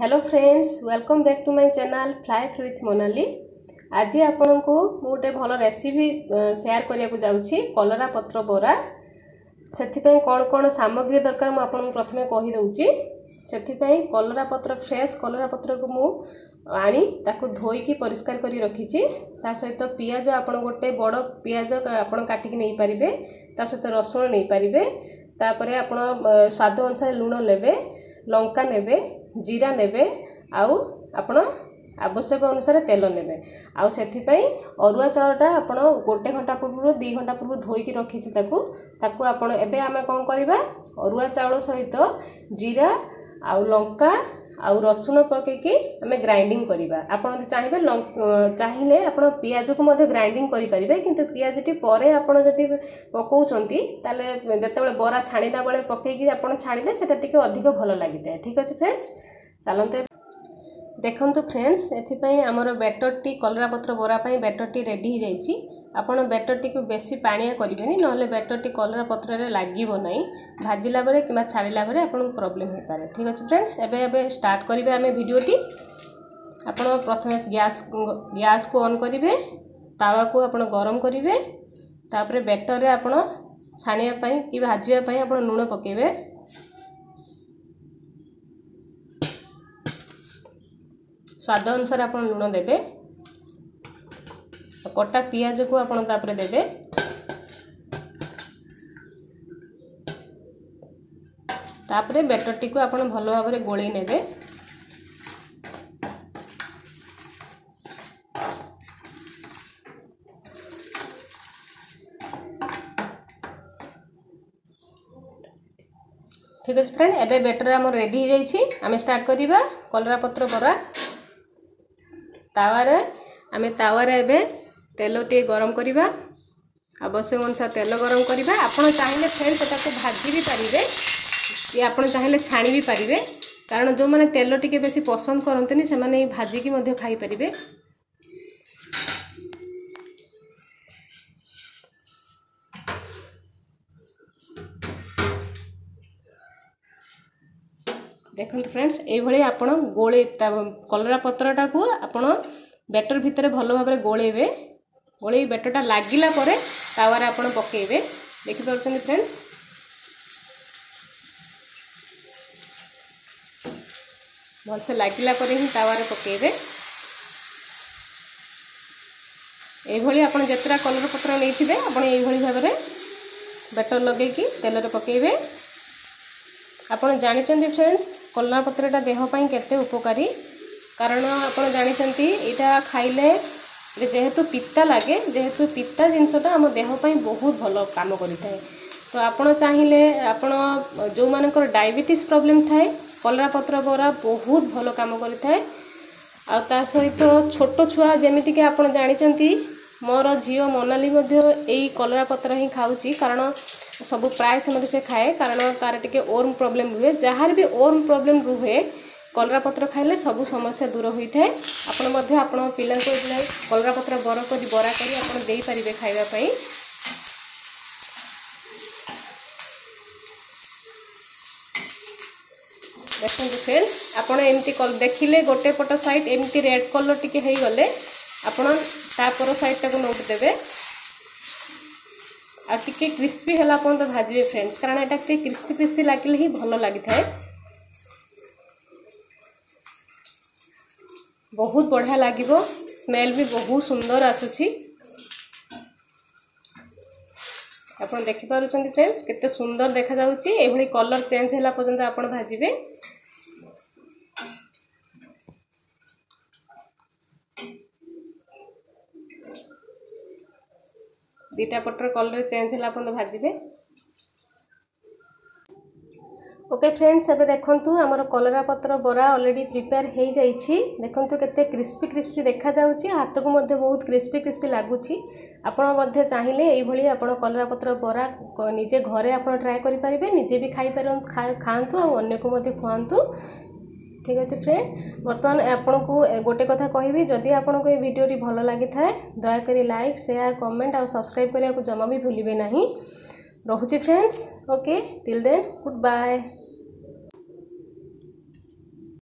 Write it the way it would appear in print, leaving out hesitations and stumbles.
Hello friends, welcome back to my channel fly with Monali. आज आपण को गोटे भल रेसिपी शेयर करने को जाऊँगी कलरा पत्र बरा। से कौन कौन सामग्री दरकार मुझे प्रथम कहीदे। से कलरा पत्र फ्रेश कलरा पत्र को मु आनी ताकू धोईकी परिष्कार करी रखी। ता सहित पियाज आपण गोटे बड़ पियाज आपण काटिक नहीं पारे, ता सहित रसुण नहीं पारे। तापर आपण स्वाद अनुसार लुण लेबे, लंका नेबे, जीरा नेबे, आउ आपण आवश्यक अनुसार तेल नेबे। आउ सेथिपई अरुआ चाउलटा आपण गोटे घंटा पूर्व 2 घंटा पूर्व धोईकी रखी। ताकू आपण एबे आमे कोन करबा, अरुआ चाउल सहित जीरा आउ लंका आउ रसुण पकेकी आमे ग्राइंडिंग करिबा। आपण जदि चाहिए आपण पियाज को मध्य ग्राइंडिंग करि परिबे, किंतु पियाजटी परे आपण जदि पकाउचंती ताले जतेबेले बरा छाणीला बेले पकेकी आपण छाणीले सेटा टिके अधिक भल लागिते। ठीक अछि फ्रेंड्स, चलंते देखंतु फ्रेंड्स, एथिपई हमर बैटरटी कलरा पत्र बरा पई बैटरटी रेडी हो जाईची। आपण बैटरटी को बेसी पानिया करिबेनी, नहले बैटरटी कलरा पत्र रे लागिबो नै। भाजिला बेले किमा छाड़ीला बेले आपण प्रॉब्लम हो पारे। ठीक अछि फ्रेंड्स, एबे स्टार्ट करिबे आमे वीडियोटी। आपण प्रथमे गैस को ऑन करिबे, तावा को आपण गरम करिबे। तापरे बैटर रे आपण छाणिया पई कि भाजिया पई आपण लूण पकेबे। स्वाद अनुसार आपण लूण देबे। कटा पियाज को आपण तापरे देबे। तापरे बैटरटी को आपण भलो भाबरे गोळी नेबे। ठीक है फ्रेंड, एबे बैटर हमर रेडी हो जाईची। आमे स्टार्ट करिबा कलरा पत्र बरा। तावारे आमे तावारे एबे तेल टे गरम करिबा। आवश्यक अनुसार तेल गरम करिबा। आपण चाहिले फ्रेंड सेटा को भाजी भी पारिबे, या आपण चाहिले छाणी भी पारिबे। कारण जो माने तेल टिके बेसी पसंद करंतनी से माने भाजी की मध्ये खाई पारिबे। देखंतु फ्रेंड्स, ए भली आपण गोळे कलरा पत्रटा को आपण बैटर भितर भलो भाबरे गोळेबे। गोळे बैटरटा लागिला परे तावारे आपण पकेबे। देखि पाउछन फ्रेंड्स, भल से लागिला परे ही तावारे पकेबे। ए भली आपण जेतरा कलर पत्र नैथिबे आपण ए भली भाबरे बैटर लगेकी तेल रे पकेबे। आपण जानिचंती फ्रेंड्स, कलरा पत्रटा देह पई केते उपकारी। कारण आपण जानिचंती एटा खाइले जेहेतु पित्ता लागे, जेहेतु पित्ता जिनसटा हम देह पई बहुत भलो काम करिथाय। तो आपण चाहिए आपण जो मानकर डायबिटीज प्रॉब्लम थाए कलरा पत्र बरा बहुत भलो काम करिथाय। आ ता सहित छोट छुआ जेमिति कि आपण जानिचंती मोर झियो मोनाली मध्ये एई कलरा पत्र ही खाउची। कारण सब प्राय समय से खाए, कारण तार टिके ओर्म प्रॉब्लम हुए। जहार भी ओर्म प्रॉब्लम रुहे कलरा पत्र खाइले सब समस्या दूर होता है। आपण मध्य आपण पिला को कलरा पत्र बरा करी आपण देई परिबे खाइबा पई। देखो फ्रेंड्स, आपण एमती देखिले गोटे पट साइड एमती रेड कलर टिके हेई गले आपण तापर साइड टाको नोट देबे। आ टिके क्रिस्पी हला पन तो भाजबे फ्रेंड्स, कारण एटा टिके क्रिस्पी क्रिस्पी लागिले ही भलो लागि थाए। बहुत बढ़िया लागिबो, स्मेल भी बहुत सुंदर आसुची। आपण देखि पारुछन फ्रेंड्स केते सुंदर देखा जाउची। ए भली कलर चेंज हला पर्यंत आपण भाजिबे। दीटा पटर कलर चेंज हला पर्यंत भाजिबे। ओके फ्रेंड्स, एबे देखंतु हमर कलरा पत्र बरा ऑलरेडी प्रिपेयर हो जाइछि। देखंतु केते क्रिस्पी क्रिस्पी देखा जाउछि, हाथ को मध्ये बहुत क्रिस्पी क्रिस्पी लागुछि। आपण मध्ये चाहिए एई भली आपण कलरा पत्र बरा निजे घरे आपण ट्राई करि परिबे, निजे भी खाई परन खांतु आ अन्य को मध्ये खुआंतु। ठीक अच्छे फ्रेंड, बर्तमान आपन को गोटे कथा कहबी, जदि आपन को ये वीडियोटी भल लगी थाए दयाकरी लाइक शेयर कमेंट और सब्सक्राइब करने को जमा भी भूलिबे नहीं। रहुछि friends, okay till then good bye.